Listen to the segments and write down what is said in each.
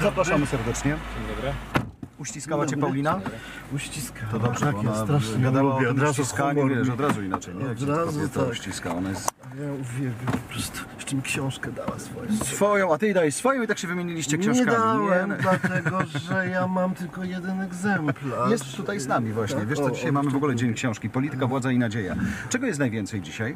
Zapraszamy serdecznie. Dzień dobry. Uściskała cię Paulina? Uściskała. To dobrze, Tak, bo ja ona strasznie gadała o lubię, tym od razu uściskaniu, humor wiesz, mi- od razu inaczej, nie? Jak Od się razu kobieta tak. uściska, ona jest Ja uwielbiam, po prostu jeszcze mi książkę dała swoją. swoją, a ty jej dajesz swoją i tak się wymieniliście książkami. Nie dałem, Nie? dlatego że ja mam tylko jeden egzemplarz. Jest tutaj z nami właśnie. Tak? Wiesz co, dzisiaj mamy w ogóle Dzień Książki. Polityka, władza i nadzieja. Czego jest najwięcej dzisiaj?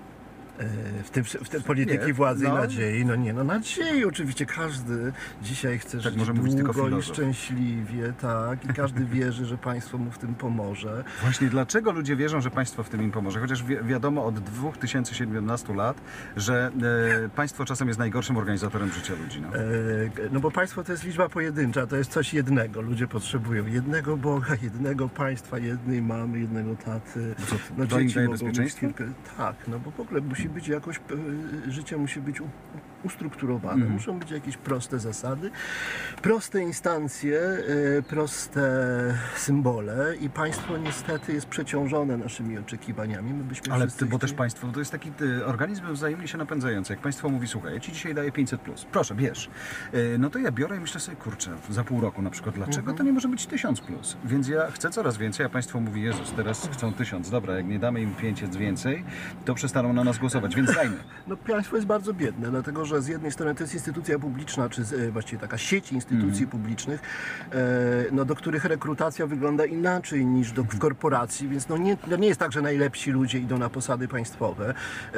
W tym polityki Nie, władzy no. i nadziei, nadziei oczywiście każdy dzisiaj chce żyć może mówić tylko długo i filozof. szczęśliwie, tak, i każdy wierzy, że państwo mu w tym pomoże. Właśnie dlaczego ludzie wierzą, że państwo w tym im pomoże? Chociaż wiadomo od 2017 lat, że państwo czasem jest najgorszym organizatorem życia ludzi. No. No bo państwo to jest liczba pojedyncza, to jest coś jednego. Ludzie potrzebują jednego Boga, jednego państwa, jednej mamy, jednego taty. to im daje mogą bezpieczeństwo? mieć Tak, no bo w ogóle musi być jakoś, życie musi być ustrukturowane. Muszą być jakieś proste zasady, proste instancje, proste symbole i państwo niestety jest przeciążone naszymi oczekiwaniami. My byśmy Ale wszyscy bo też chcieli- państwo, to jest taki organizm wzajemnie się napędzający. Jak państwo mówi, słuchaj, ja ci dzisiaj daję 500+, proszę, bierz. No to ja biorę i myślę sobie, kurczę, za pół roku na przykład, dlaczego to nie może być 1000+? Więc ja chcę coraz więcej, a państwo mówi, Jezus, teraz chcą 1000, dobra, jak nie damy im 500 więcej, to przestaną na nas głosować, więc dajmy. No państwo jest bardzo biedne, dlatego że z jednej strony to jest instytucja publiczna, czy właściwie taka sieć instytucji publicznych, no, do których rekrutacja wygląda inaczej niż w korporacji, więc no nie jest tak, że najlepsi ludzie idą na posady państwowe.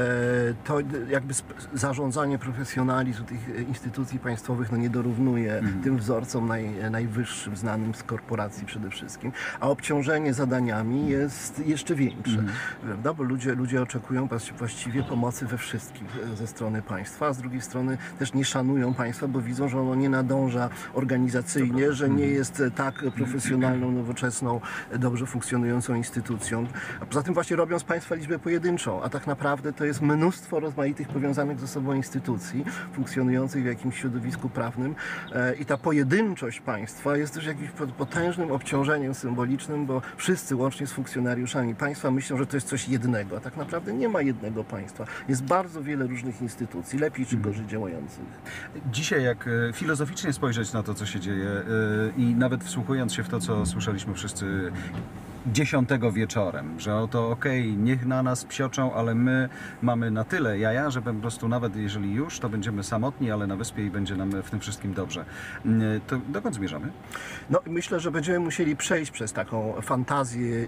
To jakby zarządzanie, profesjonalizm tych instytucji państwowych no, nie dorównuje tym wzorcom najwyższym, znanym z korporacji przede wszystkim, a obciążenie zadaniami jest jeszcze większe, prawda? Bo ludzie oczekują właściwie pomocy we wszystkim ze strony państwa, a z drugiej strony też nie szanują państwa, bo widzą, że ono nie nadąża organizacyjnie, że nie jest tak profesjonalną, nowoczesną, dobrze funkcjonującą instytucją. A poza tym właśnie robią z państwa liczbę pojedynczą, a tak naprawdę to jest mnóstwo rozmaitych powiązanych ze sobą instytucji funkcjonujących w jakimś środowisku prawnym i ta pojedynczość państwa jest też jakimś potężnym obciążeniem symbolicznym, bo wszyscy łącznie z funkcjonariuszami państwa myślą, że to jest coś jednego, a tak naprawdę nie ma jednego państwa. Jest bardzo wiele różnych instytucji, lepiej czy gorzej działających. Dzisiaj jak filozoficznie spojrzeć na to, co się dzieje i nawet wsłuchując się w to, co słyszeliśmy wszyscy 10 wieczorem, że oto okej, niech na nas psioczą, ale my mamy na tyle jaja, że po prostu nawet jeżeli już, to będziemy samotni, ale na wyspie i będzie nam w tym wszystkim dobrze. To dokąd zmierzamy? No myślę, że będziemy musieli przejść przez taką fantazję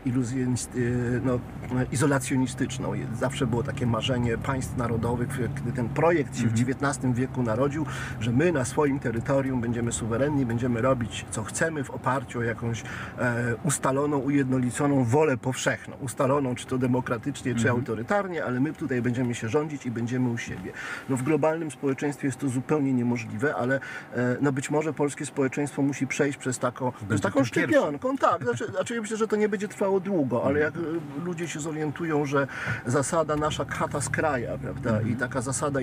izolacjonistyczną. Zawsze było takie marzenie państw narodowych, gdy ten projekt się w XIX wieku narodził, że my na swoim terytorium będziemy suwerenni, będziemy robić co chcemy w oparciu o jakąś ustaloną, ujednoliconą wolę powszechną. Ustaloną czy to demokratycznie, czy autorytarnie, ale my tutaj będziemy się rządzić i będziemy u siebie. No w globalnym społeczeństwie jest to zupełnie niemożliwe, ale no być może polskie społeczeństwo musi przejść przez taką szczepionką. Tak, znaczy ja myślę, że to nie będzie trwało długo, ale jak ludzie się zorientują, że zasada nasza chata z kraja, prawda, i taka zasada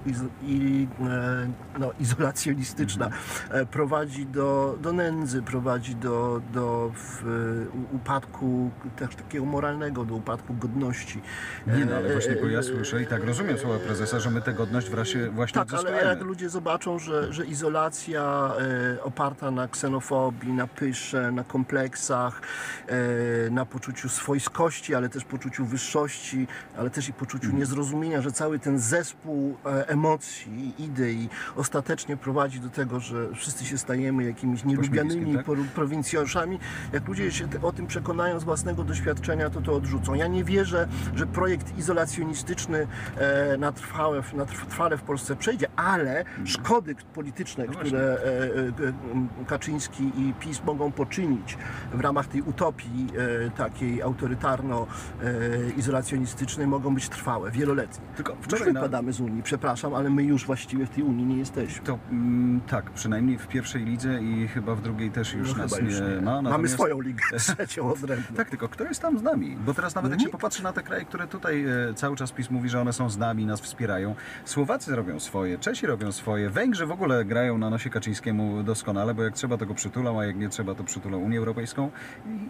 izolacjonistyczna prowadzi do nędzy, prowadzi do upadku też takiego moralnego, do upadku godności. Nie no, ale właśnie, bo ja słyszę i tak rozumiem słowa prezesa, że my tę godność właśnie Tak, odzyskujemy. ale jak ludzie zobaczą, że izolacja oparta na ksenofobii, na pysze, na kompleksach, na poczuciu swojskości, ale też poczuciu wyższości, ale też i poczuciu niezrozumienia, że cały ten zespół emocji, idei ostatecznie prowadzi do tego, że wszyscy się stajemy jakimiś nielubianymi prowincjonszami. Jak ludzie się o tym przekonają z własnego doświadczenia, to odrzucą. Ja nie wierzę, że projekt izolacjonistyczny na trwale w Polsce przejdzie, ale szkody polityczne, które Kaczyński i PiS mogą poczynić w ramach tej utopii takiej autorytarno-izolacjonistycznej mogą być trwałe, wieloletnie. Tylko Już wczoraj wypadamy z Unii, przepraszam, ale my już właściwie w tej Unii nie jesteśmy. To tak, przynajmniej w pierwszej lidze i chyba w drugiej też już nas Chyba już nie ma. Mamy Natomiast... swoją ligę trzecią odrębną. Tak, tylko kto jest tam z nami? Bo teraz nawet jak się popatrzy na te kraje, które tutaj cały czas PiS mówi, że one są z nami, nas wspierają. Słowacy robią swoje, Czesi robią swoje, Węgrzy w ogóle grają na nosie Kaczyńskiemu doskonale, bo jak trzeba, to go przytulą, a jak nie trzeba, to przytulą Unię Europejską.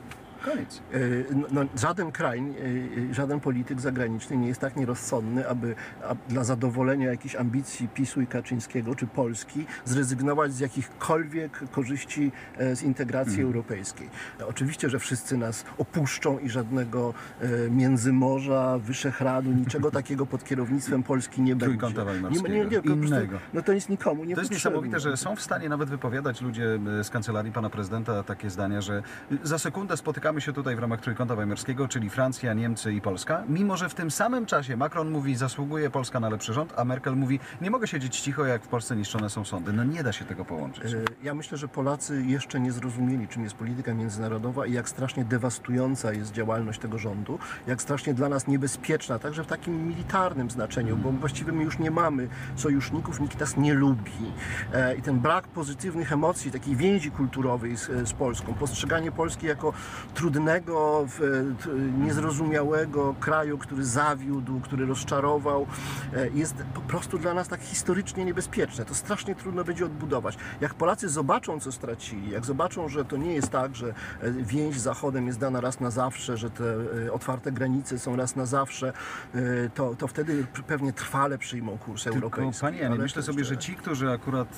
Koniec. No, żaden kraj, żaden polityk zagraniczny nie jest tak nierozsądny, aby dla zadowolenia jakichś ambicji PiS-u i Kaczyńskiego czy Polski zrezygnować z jakichkolwiek korzyści z integracji europejskiej. Oczywiście, że wszyscy nas opuszczą i żadnego Międzymorza, Wyszehradu, niczego takiego pod kierownictwem Polski nie będzie. Trójkąta Weimarskiego. Po prostu, Innego. no to jest nikomu nie To jest potrzebne. niesamowite, że są w stanie nawet wypowiadać ludzie z kancelarii pana prezydenta takie zdania, że za sekundę spotykamy się tutaj w ramach Trójkąta Weimarskiego, czyli Francja, Niemcy i Polska, mimo że w tym samym czasie Macron mówi, zasługuje Polska na lepszy rząd, a Merkel mówi, nie mogę siedzieć cicho, jak w Polsce niszczone są sądy. No nie da się tego połączyć. Ja myślę, że Polacy jeszcze nie zrozumieli, czym jest polityka międzynarodowa i jak strasznie dewastująca jest działalność tego rządu, jak strasznie dla nas niebezpieczna, także w takim militarnym znaczeniu, bo właściwie my już nie mamy sojuszników, nikt nas nie lubi. I ten brak pozytywnych emocji, takiej więzi kulturowej z Polską, postrzeganie Polski jako trudnego, niezrozumiałego kraju, który zawiódł, który rozczarował, jest po prostu dla nas tak historycznie niebezpieczne. To strasznie trudno będzie odbudować. Jak Polacy zobaczą, co stracili, jak zobaczą, że to nie jest tak, że więź z Zachodem jest dana raz na zawsze, że te otwarte granice są raz na zawsze, to wtedy pewnie trwale przyjmą kurs europejski. Panie Janie, myślę sobie, że ci, którzy akurat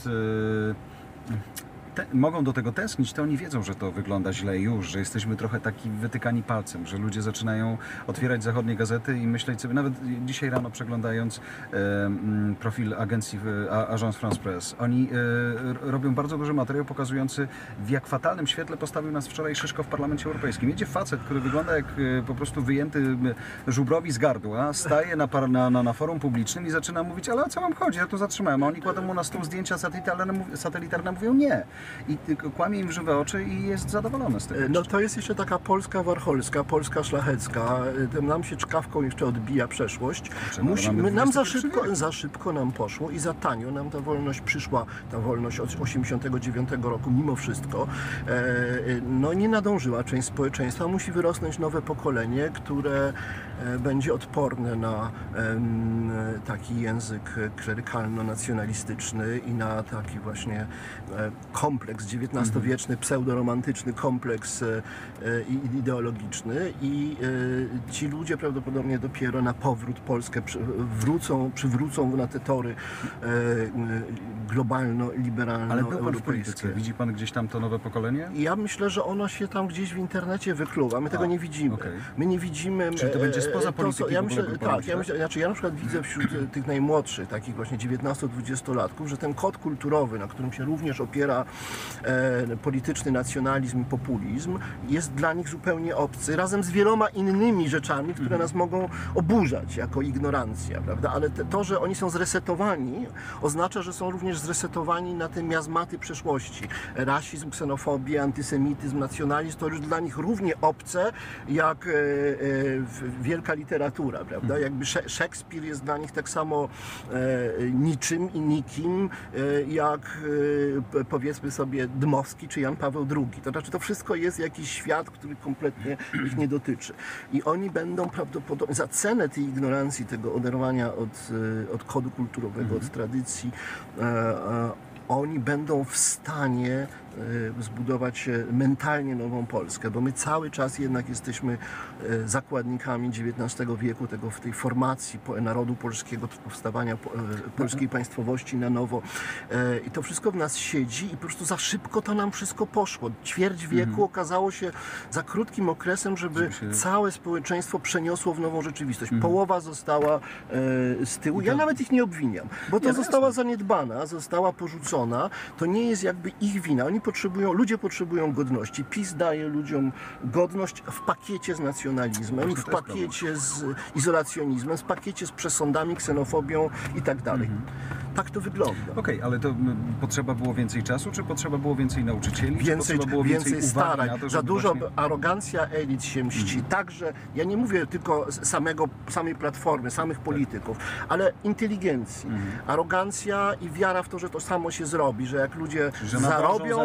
mogą do tego tęsknić, to oni wiedzą, że to wygląda źle już, że jesteśmy trochę taki wytykani palcem, że ludzie zaczynają otwierać zachodnie gazety i myśleć sobie, nawet dzisiaj rano przeglądając profil agencji Agence France Presse, oni robią bardzo duży materiał pokazujący, w jak fatalnym świetle postawił nas wczoraj Szyszko w Parlamencie Europejskim. Jedzie facet, który wygląda jak po prostu wyjęty żubrowi z gardła, staje na forum publicznym i zaczyna mówić, ale o co wam chodzi, ja tu zatrzymałem, a oni kładą mu na stół zdjęcia satelitarne, mówią nie. I kłamie im w żywe oczy i jest zadowolony z tego. No to jest jeszcze taka Polska warcholska, Polska szlachecka. Nam się czkawką jeszcze odbija przeszłość. Nam za szybko nam poszło i za tanio nam ta wolność przyszła, ta wolność od 89 roku mimo wszystko. No nie nadążyła część społeczeństwa. Musi wyrosnąć nowe pokolenie, które będzie odporne na taki język klerykalno-nacjonalistyczny i na taki właśnie kompleks XIX-wieczny, pseudoromantyczny kompleks ideologiczny i ci ludzie prawdopodobnie dopiero na powrót Polskę przywrócą na te tory globalno-liberalno-europejskie. Ale był pan w polityce. Widzi pan gdzieś tam to nowe pokolenie? Ja myślę, że ono się tam gdzieś w internecie wykluwa. My tego nie widzimy. Okay. My nie widzimy... Czyli to będzie spoza polityki ja myślę, tak, ja na przykład widzę wśród tych najmłodszych, takich właśnie 19-20-latków, że ten kod kulturowy, na którym się również opiera polityczny nacjonalizm i populizm, jest dla nich zupełnie obcy, razem z wieloma innymi rzeczami, które nas mogą oburzać jako ignorancja, prawda? Ale to, że oni są zresetowani, oznacza, że są również zresetowani na te miazmaty przeszłości. Rasizm, ksenofobia, antysemityzm, nacjonalizm to już dla nich równie obce jak wielka literatura, prawda? Jakby Szekspir jest dla nich tak samo niczym i nikim, jak powiedzmy sobie Dmowski czy Jan Paweł II. To znaczy to wszystko jest jakiś świat, który kompletnie ich nie dotyczy. I oni będą prawdopodobnie za cenę tej ignorancji, tego oderwania od kodu kulturowego, od tradycji, oni będą w stanie zbudować mentalnie nową Polskę, bo my cały czas jednak jesteśmy zakładnikami XIX wieku, w tej formacji narodu polskiego, powstawania polskiej państwowości na nowo. I to wszystko w nas siedzi i po prostu za szybko to nam wszystko poszło. Ćwierć wieku okazało się za krótkim okresem, żeby całe społeczeństwo przeniosło w nową rzeczywistość. Połowa została z tyłu. Ja nawet ich nie obwiniam, bo to została zaniedbana, została porzucona. To nie jest jakby ich wina. Ludzie potrzebują godności. PiS daje ludziom godność w pakiecie z nacjonalizmem, w pakiecie z izolacjonizmem, w pakiecie z przesądami, ksenofobią i tak dalej. Tak to wygląda. Okej, ale to potrzeba było więcej czasu, czy potrzeba było więcej nauczycieli? Więcej starań. Na to, za dużo właśnie... arogancja elit się mści. Także, ja nie mówię tylko samej Platformy, samych polityków, ale inteligencji. Arogancja i wiara w to, że to samo się zrobi, że jak ludzie zarobią,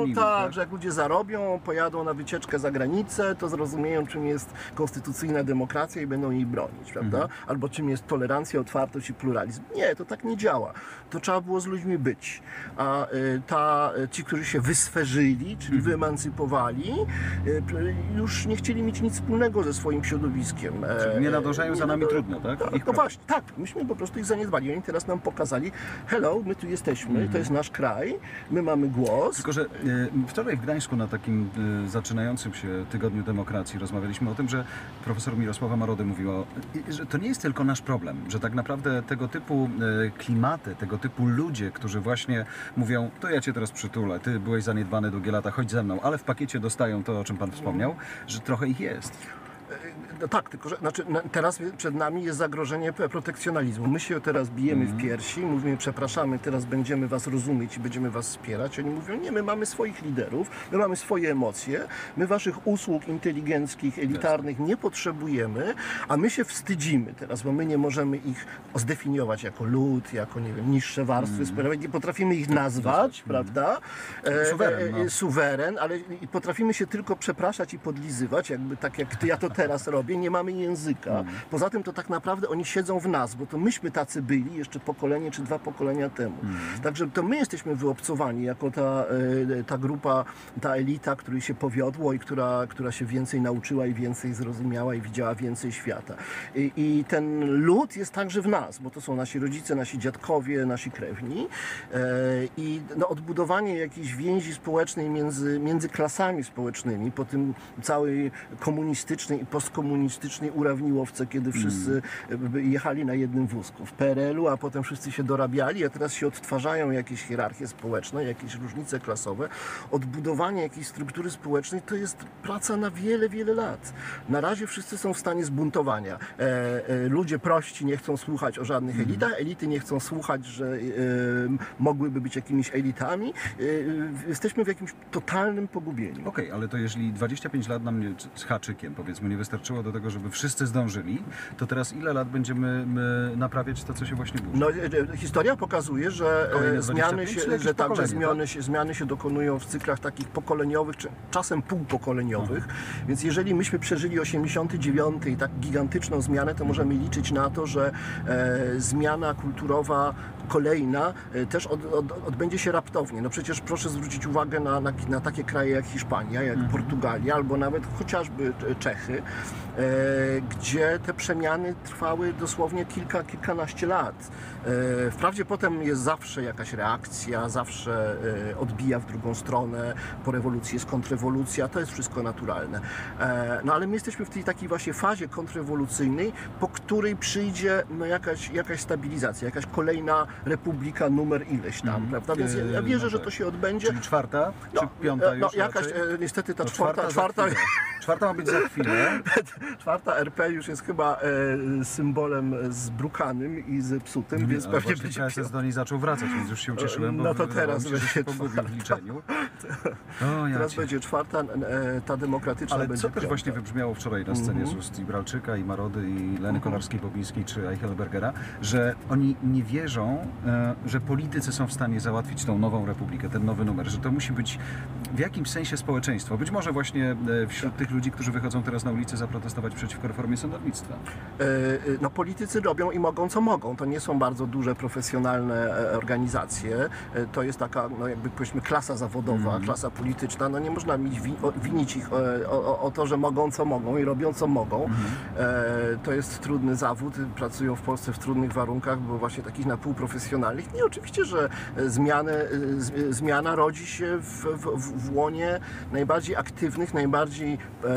nimi, tak, że jak ludzie zarobią, pojadą na wycieczkę za granicę, to zrozumieją, czym jest konstytucyjna demokracja i będą jej bronić, prawda? Albo czym jest tolerancja, otwartość i pluralizm. Nie, to tak nie działa. To trzeba było z ludźmi być. A ci, którzy się wysferzyli, czyli wyemancypowali, już nie chcieli mieć nic wspólnego ze swoim środowiskiem. Czyli nie nadążają za nami trudno, tak? Ich No prawo. właśnie, tak, myśmy po prostu ich zaniedbali. Oni teraz nam pokazali, hello, my tu jesteśmy, to jest nasz kraj, my mamy głos. Tylko, że wczoraj w Gdańsku na takim zaczynającym się tygodniu demokracji rozmawialiśmy o tym, że profesor Mirosława Marody mówiła, że to nie jest tylko nasz problem, że tak naprawdę tego typu klimaty, tego typu ludzie, którzy właśnie mówią, to ja cię teraz przytulę, ty byłeś zaniedbany długie lata, chodź ze mną, ale w pakiecie dostają to, o czym pan wspomniał, że trochę ich jest. No tak, tylko że teraz przed nami jest zagrożenie protekcjonalizmu. My się teraz bijemy w piersi, mówimy przepraszamy, teraz będziemy was rozumieć i będziemy was wspierać. Oni mówią nie, my mamy swoich liderów, my mamy swoje emocje, my waszych usług inteligenckich, elitarnych nie potrzebujemy, a my się wstydzimy teraz, bo my nie możemy ich zdefiniować jako lud, jako nie wiem, niższe warstwy społeczne, nie potrafimy ich nazwać, prawda? Suweren, no. Suweren, ale potrafimy się tylko przepraszać i podlizywać, jakby tak jak ja to teraz robię, nie mamy języka. Poza tym to tak naprawdę oni siedzą w nas, bo to myśmy tacy byli jeszcze pokolenie czy 2 pokolenia temu. Także to my jesteśmy wyobcowani jako ta grupa, ta elita, której się powiodło i która się więcej nauczyła i więcej zrozumiała i widziała więcej świata. I ten lud jest także w nas, bo to są nasi rodzice, nasi dziadkowie, nasi krewni. I no, odbudowanie jakiejś więzi społecznej między klasami społecznymi po tym całej komunistycznej i postkomunistycznej urawniłowce, kiedy wszyscy jechali na jednym wózku w PRL-u, a potem wszyscy się dorabiali, a teraz się odtwarzają jakieś hierarchie społeczne, jakieś różnice klasowe. Odbudowanie jakiejś struktury społecznej to jest praca na wiele, wiele lat. Na razie wszyscy są w stanie zbuntowania. Ludzie prości nie chcą słuchać o żadnych elitach, elity nie chcą słuchać, że mogłyby być jakimiś elitami. Jesteśmy w jakimś totalnym pogubieniu. Okej, ale to jeżeli 25 lat nam z haczykiem, powiedzmy, nie wystarczyło do tego, żeby wszyscy zdążyli, to teraz ile lat będziemy naprawiać to, co się właśnie burzy? No, historia pokazuje, że Kolejne zmiany 25 się, czy jakieś że także pokolenie, zmiany się dokonują w cyklach takich pokoleniowych, czy czasem półpokoleniowych. Więc jeżeli myśmy przeżyli 89 i tak gigantyczną zmianę, to możemy liczyć na to, że zmiana kulturowa kolejna też odbędzie się raptownie. No przecież proszę zwrócić uwagę na takie kraje jak Hiszpania, jak Portugalia, albo nawet chociażby Czechy, gdzie te przemiany trwały dosłownie kilkanaście lat. Wprawdzie potem jest zawsze jakaś reakcja, zawsze odbija w drugą stronę, po rewolucji jest kontrrewolucja, to jest wszystko naturalne. No ale my jesteśmy w tej takiej właśnie fazie kontrrewolucyjnej, po której przyjdzie no, jakaś stabilizacja, jakaś kolejna republika numer ileś tam, prawda? Więc ja wierzę, że to się odbędzie. Czyli czwarta? Czy piąta już? No jakaś, raczej? niestety ta No, czwarta Czwarta ma być za chwilę. czwarta RP już jest chyba symbolem zbrukanym i zepsutym, więc Ale pewnie właśnie będzie KSS do niej zaczął wracać, więc już się ucieszyłem, bo No to wydawało teraz mi się, że się będzie pogubił w liczeniu. O, ja Teraz cię. będzie czwarta, ta demokratyczna Ale będzie co też piąta. właśnie wybrzmiało wczoraj na scenie z ust i Bralczyka, i Marody, i Leny Kolarskiej-Bobińskiej, czy Eichelbergera, że oni nie wierzą, że politycy są w stanie załatwić tą nową republikę, ten nowy numer, że to musi być w jakimś sensie społeczeństwo. Być może właśnie wśród tych ludzi, którzy wychodzą teraz na ulicę zaprotestować przeciwko reformie sądownictwa. No politycy robią i mogą co mogą. To nie są bardzo duże, profesjonalne organizacje. To jest taka, no jakby powiedzmy, klasa zawodowa, klasa polityczna. No nie można winić ich o to, że mogą co mogą i robią co mogą. To jest trudny zawód. Pracują w Polsce w trudnych warunkach, bo właśnie takich na półprofesjonalnych. I oczywiście, że zmiana rodzi się w łonie najbardziej aktywnych, najbardziej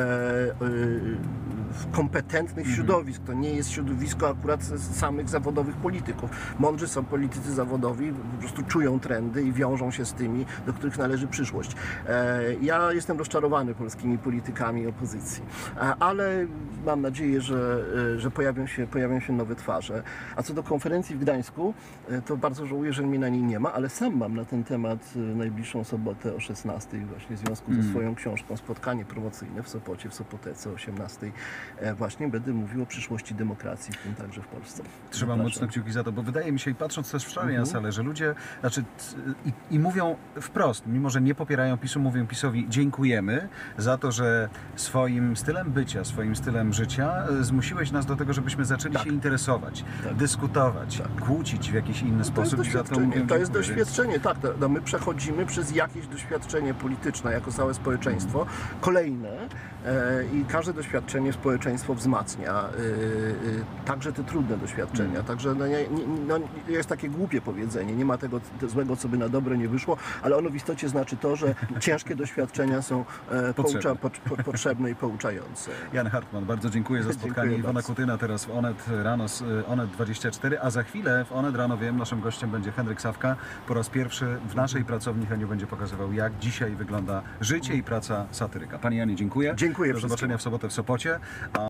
kompetentnych środowisk. To nie jest środowisko akurat samych zawodowych polityków. Mądrzy są politycy zawodowi, po prostu czują trendy i wiążą się z tymi, do których należy przyszłość. Ja jestem rozczarowany polskimi politykami opozycji, ale mam nadzieję, że pojawią się nowe twarze. A co do konferencji w Gdańsku, to bardzo żałuję, że mnie na niej nie ma, ale sam mam na ten temat najbliższą sobotę o 16:00 właśnie w związku ze swoją książką spotkanie promocyjne w Sopocie, w Sopotece o 18:00 właśnie będę mówił o przyszłości demokracji, w tym także w Polsce. Trzymam mocno kciuki za to, bo wydaje mi się, i patrząc też wczoraj na salę, że ludzie, i mówią wprost, mimo że nie popierają PiS-u, mówią PiS-owi dziękujemy za to, że swoim stylem bycia, swoim stylem życia zmusiłeś nas do tego, żebyśmy zaczęli się interesować, dyskutować, kłócić w jakiś inny sposób. I za to mówię, to jest dziękuję, doświadczenie, tak. My przechodzimy przez jakieś doświadczenie polityczne jako całe społeczeństwo, kolejne, i każde doświadczenie społeczeństwo wzmacnia, także te trudne doświadczenia. Także jest takie głupie powiedzenie, nie ma tego złego, co by na dobre nie wyszło, ale ono w istocie znaczy to, że ciężkie doświadczenia są potrzebne i pouczające. Jan Hartman, bardzo dziękuję za spotkanie. Dziękuję Iwona bardzo. Kutyna teraz w Onet rano, z Onet24, a za chwilę w Onet rano wiem, naszym gościem będzie Henryk Sawka. Po raz pierwszy w naszej pracowni Heniu będzie pokazywał, jak dzisiaj wygląda życie i praca satyryka. Panie Janie, dziękuję. Dziękuję Do zobaczenia wszystkim. w sobotę w Sopocie.